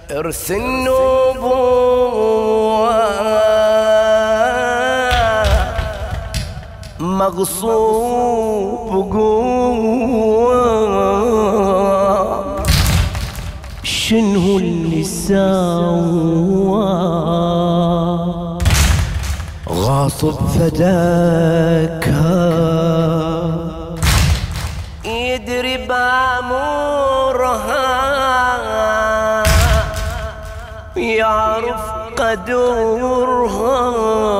إرث النبوة مغصوب قوة، شنو اللي سوى غاصب فداك، يدري بامورها يعرف قدرها،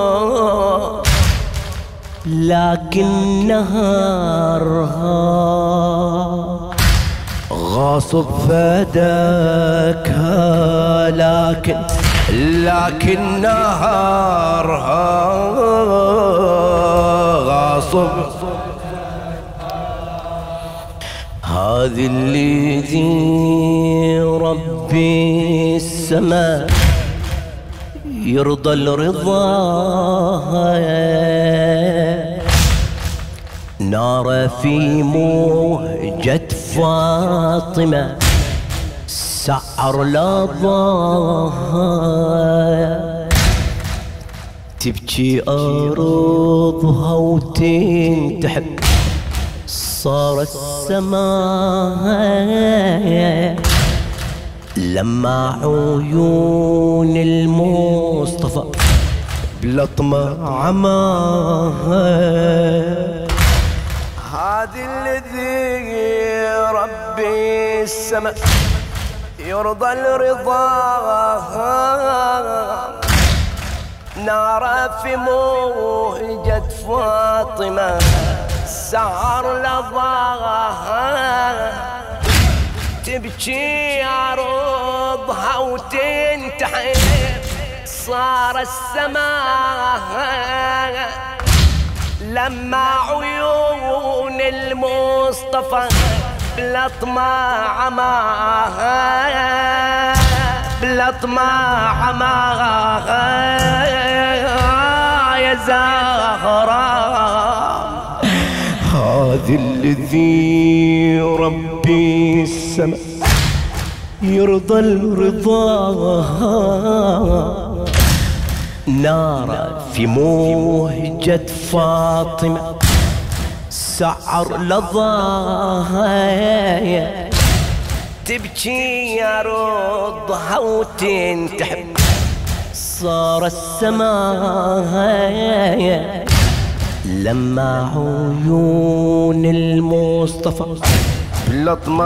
لكن نهارها غاصب فداك، لكن نهارها غاصب. هذه اللي ذي ربي السماء يرضى الرضا، نار في موجة فاطمة سعر لظاها، تبكي أرضها وتنتحب صار السماء، لما عيون المصطفى بلطمة عماها. هذه الذي ربي السماء يرضى الرضا، نار في موجة فاطمة سعر لظاها، تبكي عروضها وتنتحب صار السماء، لما عيون المصطفى بلطمة عماها، بلطمة عماها يا زهراء. هذه الذي ربي السماء يرضى الرضا، نار في موجة فاطمة سعر لظاها، تبكي أرضها وتنتحب صار السماء، لما عيون المصطفى بلطمة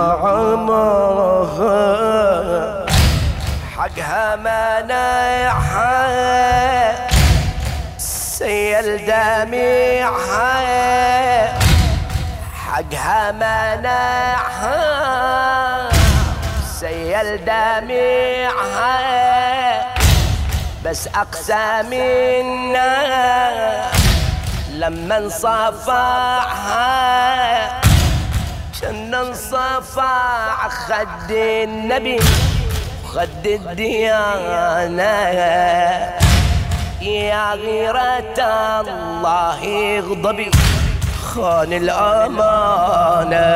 عماها، حقها مناعها سيل دميعها، حقها مناعها سيل دميعها، بس أقسى منا لما انصفعها، شن انصفع خد النبي خد الديانة، يا غيرة الله يغضبي خان الأمانة،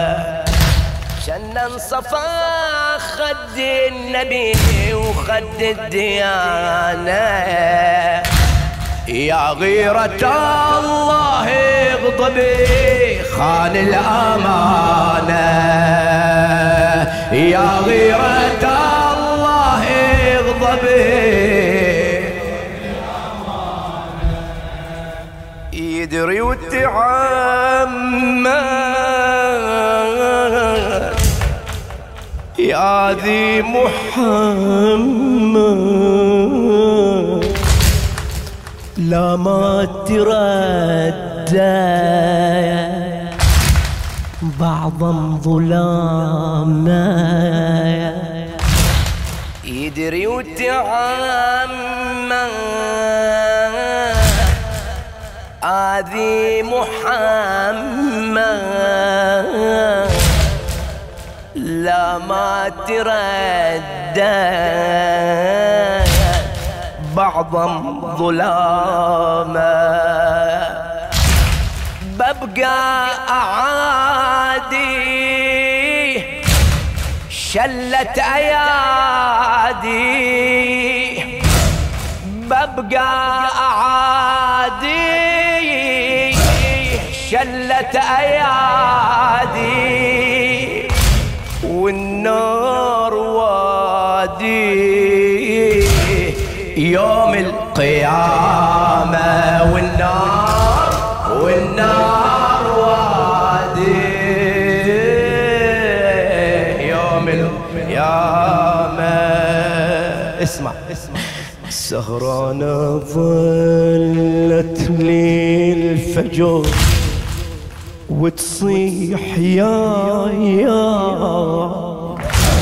شن انصفع خد النبي وخد الديانة، يا غيرة الله يغضبي خان الأمانة، يا غيرة الله يغضبي يدري وتعمد يا ذي محمد، لا ما تردى بعضا ظلاما، يدري وتعمد هذه محمد، لا ما تردى بعضا ظلاما، ببقى أعادي شلت أيادي ابقى اعادي شلت ايادي والنار وادي يوم القيامة والنار وادي يوم القيامة. اسمع سهرانة ظلت لي الفجر وتصيح يا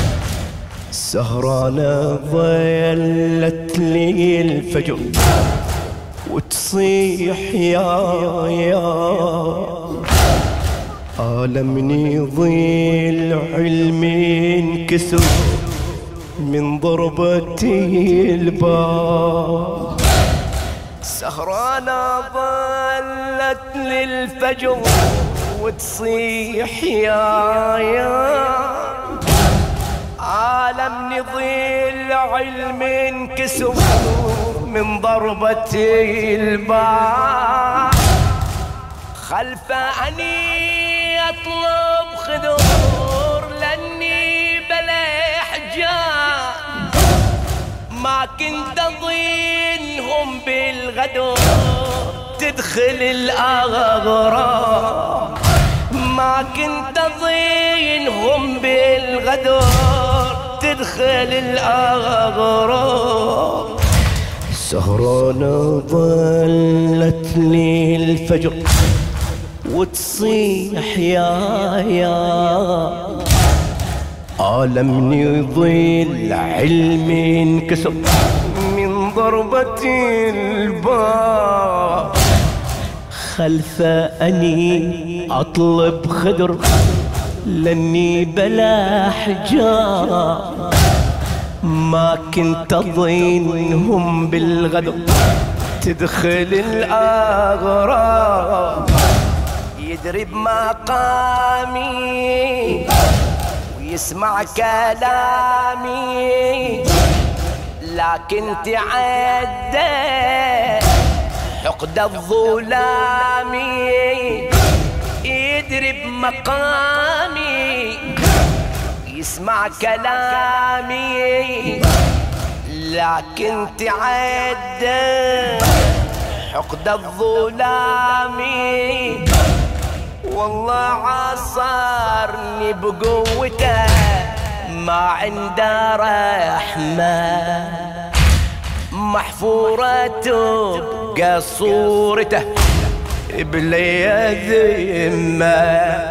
سهرانة ظلت لي الفجر وتصيح يا عالمني ضيل علمي انكسر من ضربتي الباب. سهرانة ظلت للفجر وتصيح يا عالم نضيل علم انكسر من ضربتي الباب. خلف أني أطلب خذور لأني بلا حجاب ما كنت أظنهم بالغدر تدخل الأغراب ما كنت أظنهم بالغدر تدخل الأغراب. سهرانة ظلت لي الفجر وتصيح يا عالمني ضيل علمي انكسر من ضربة الباب. خلف أني أطلب خدر لأني بلا حجاب ما كنت أظنهم بالغدر تدخل الأغراب. يدري بمقامي ويسمع كلامي لكن تعدى حقد الظلام. يدري بمقامي يسمع كلامي لكن تعدى حقد الظلام. والله عصرني بقوته ما عنده رحمة محفورة تبقى صورته بلا ذمة.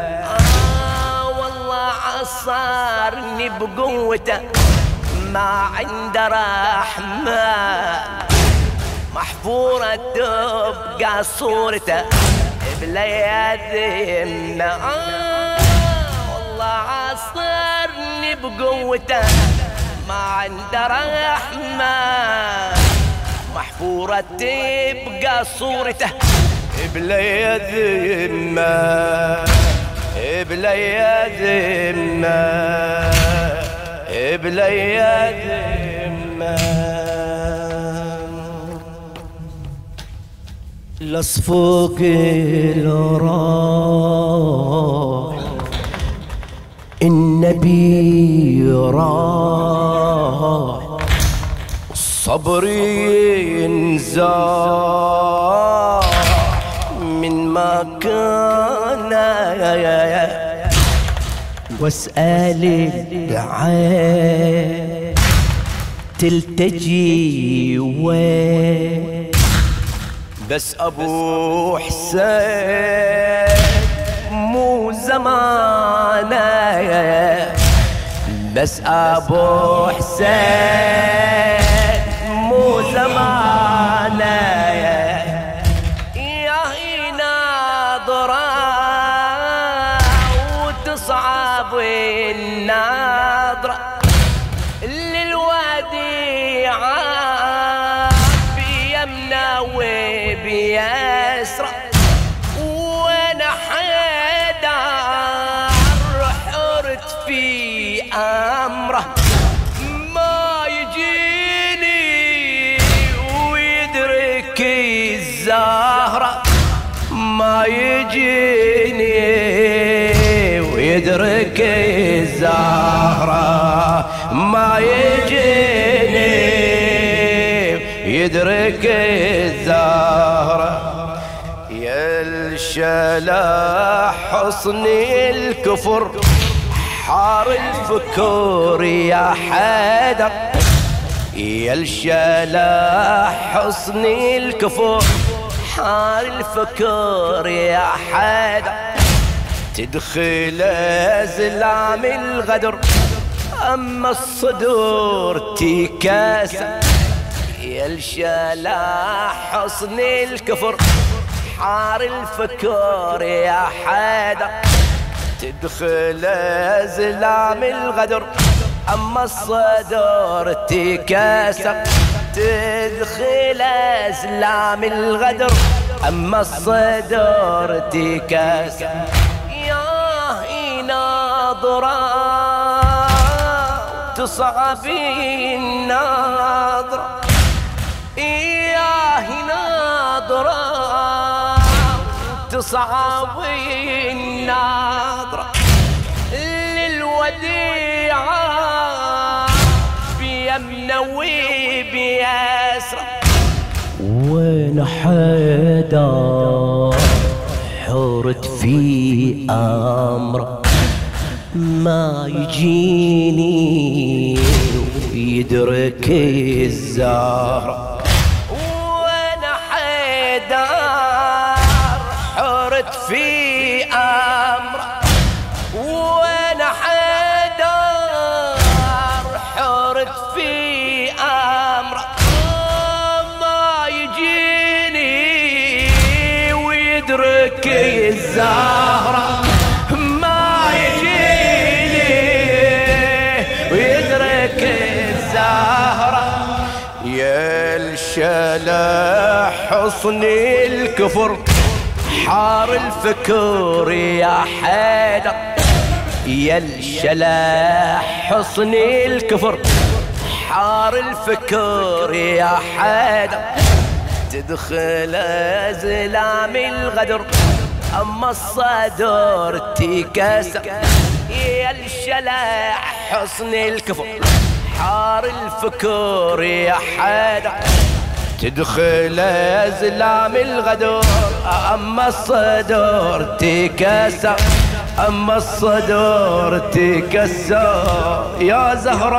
والله عصرني بقوته ما عنده رحمة محفورة تبقى صورته بلا ذمة. والله عصرني بقوته ما عنده رحمة محفورة تبقى صورته بلا ذمة بلا ذمة بلا ذمة. لصفوق الراح النبي راح الصبر ينزاح من مكان واسأل الدعاء تلتجي وين بس أبو حسين مو زمانه بس أبو حسين مو زمانه يا ناظرة وتصعب الناظرة للوديعة بيمنى وبيسرى وانا حيدر حرت في امره ما يجي يجيني ويدرك الزهرة، ما يجيني يدرك الزهرة. يا الشلا حصن الكفر حار الفكور يا حيدر، يا الشلا حصن الكفر حار الفكور يا حيدر. تدخل أزلام الغدر أما الصدور تكاسى، يا الشلا حصن الكفر حار الفكور يا حيدر. تدخل أزلام الغدر أما الصدور تكاسى، تدخل أزلام الغدر أما الصدور تكاسى. يا ناظرة تصعبي الناظرة، يا ناظرة تصعبي الناظرة للوديعة بيمنى وبيسرى. وين حيدر حورت في أمره، ما يجيني ويدرك الزهرة. وين حيدر حورت في أمره، وين حيدر حورت في أمره، ما يجيني ويدرك الزهرة، ما يجيني ويدرك الزهرة. يا الشلا حصن الكفر حار الفكر يا حيدر، يا الشلا حصن الكفر حار الفكر يا حيدر. تدخل أزلام الغدر أما الصدور تكاسى، يا الشلا حصن الكفر حار الفكر يا حيدر. تدخل أزلام الغدر أما الصدور تكسر، أما الصدور تكسر. يا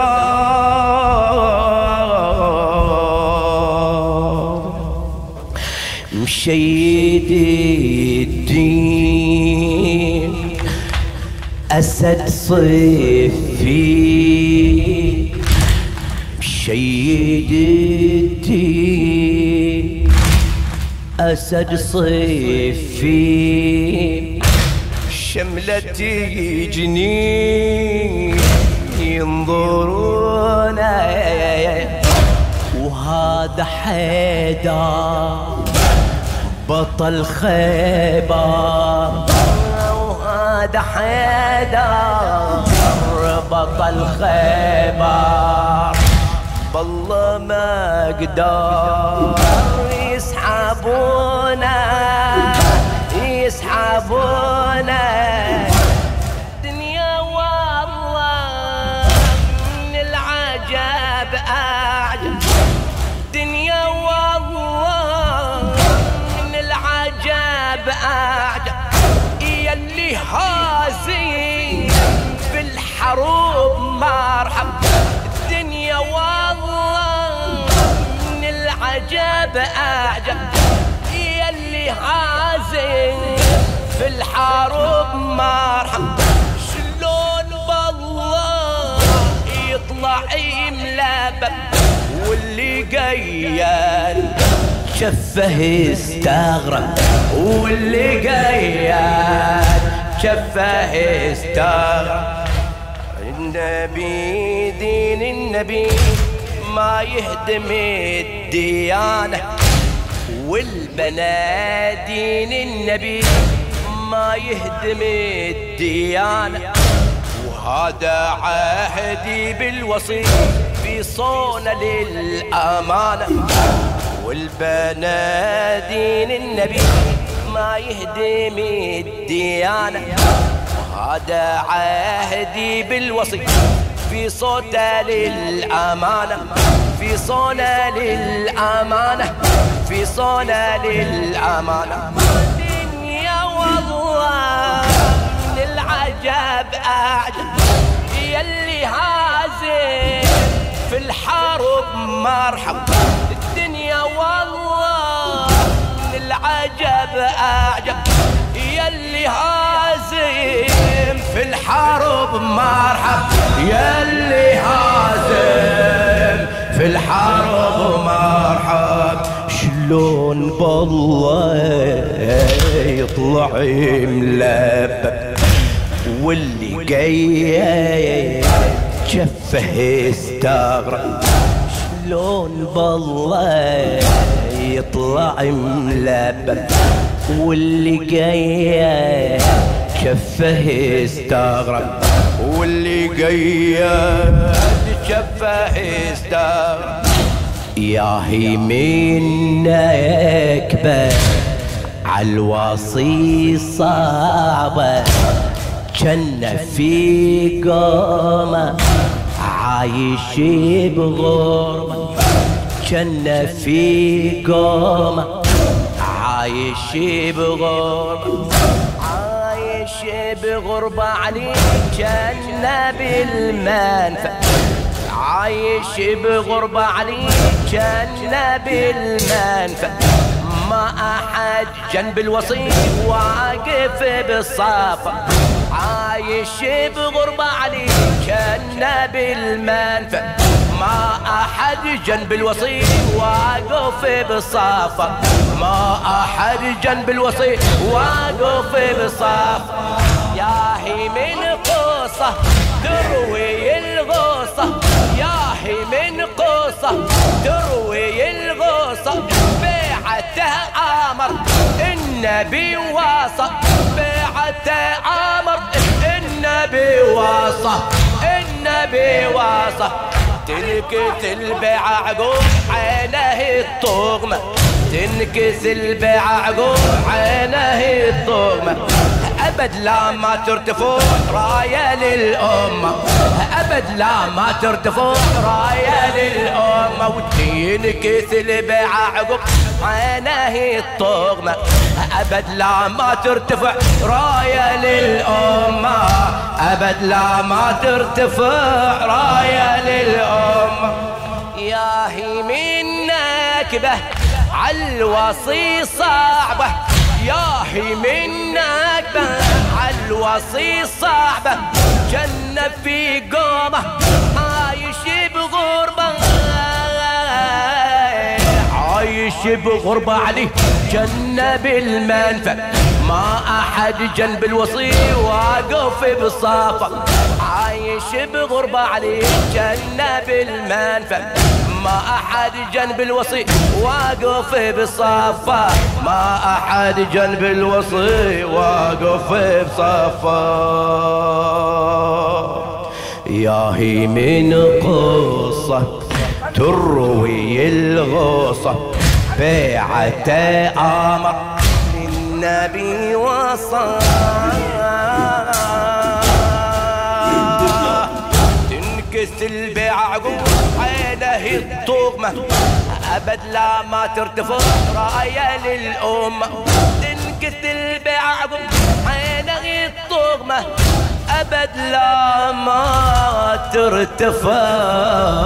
زهراء مشيد الدين أسد صفي، مشيد الدين أسد صفي. شملتي جنين ينظرون وهذا حيدر بطل خيبر، وهذا حيدر بطل خيبر. بالله ما قدر يسحبونا يسحبونا، دنيا والله من العجب أعجب، دنيا والله من العجب أعجب. يلي هازين بالحروب مرحب، الدنيا والله من العجب أعجب. يلي هازين في الحروب مرحب، شلون بالله يطلع ملبب، واللي قيال شفه استغرب، واللي قيال شفه استغرب. النبي دين النبي ما يهدم الديانة، والبنادين النبي ما يهدم الديانة. وهذا عهدي بالوصي في صون للأمانة، والبنادين النبي ما يهدم الديانة، وهذا عهدي بالوصي في صوته للأمانة، في صونة للأمانة، في صونة للأمانة. الدنيا والله من العجب أعجب، يلي هازم في الحرب مرحب. الدنيا والله من العجب أعجب، يلي هازم في الحرب مرحب، يلي هازم في الحرب مرحب. شلون بالله يطلع ملبب، واللي جاي جفه استغرب. شلون بالله يطلع ملبب، واللي جاي شفه استغرب، واللي قيد شفه استغرب. ياهي منك بس عالوصي صعبة، جنة في قومة عايش بغربة، جنة في قومة عايش بغربة، عايش بغربة عليك جنة بالمنفى، عايش بغربة عليك جنة بالمنفى. ما أحد جنب الوصي واقف بالصفا، عايش بغربة عليك جنة بالمنفى. ما أحد جنب الوصي واقف بالصفا، ما أحد جنب الوصي واقف بالصفا. ياهي من قصة تروي الغصة، ياهي من قصة تروي الغصة. بيعته عمر النبي وصى، بيعته عمر النبي وصى، النبي وصى. تنكس البيعة عقوب عينه الطغمة، تنكس البيعة عقوب عينه الطغمة. أبد لا ما ترتفع راية للأمة، أبد لا ما ترتفع راية للأمة. وتنكس البيعة عقوب عينه الطغمة، أبد لا ما ترتفع راية للأمة، أبد لا ما ترتفع راية للأمة. ياهي من نكبة عالوصي صعبة، ياهي من نكبة عالوصي صعبة. جنة في قومة عايش بغربة، عايش بغربة عليه جنة بالمنفى. ما أحد جنب الوصي واقف بالصفا، عايش بغربة عليه جنة بالمنفى. ما أحد جنب الوصي واقف بالصفا، ما أحد جنب الوصي واقف بصفا. ياهي من قصة تروي الغصة، بيعته أمر النبي وصى. تنكس البيعة عقوب عينه الطغمة، أبد لا ما ترتفع راية للأمة. تنكس البيعة عقوب عينه الطغمة، أبد لا ما ترتفع